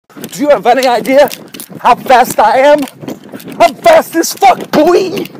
Do you have any idea how fast I am? I'm fast as fuck, boy!